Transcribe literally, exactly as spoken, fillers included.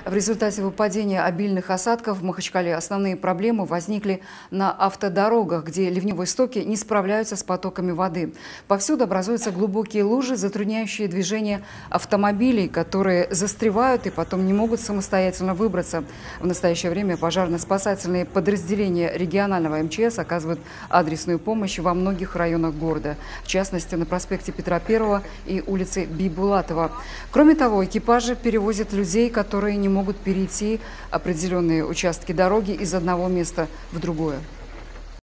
В результате выпадения обильных осадков в Махачкале основные проблемы возникли на автодорогах, где ливневые стоки не справляются с потоками воды. Повсюду образуются глубокие лужи, затрудняющие движение автомобилей, которые застревают и потом не могут самостоятельно выбраться. В настоящее время пожарно-спасательные подразделения регионального эм че эс оказывают адресную помощь во многих районах города, в частности на проспекте Петра Первого и улице Бибулатова. Кроме того, экипажи перевозят людей, которые не могут перейти определенные участки дороги из одного места в другое.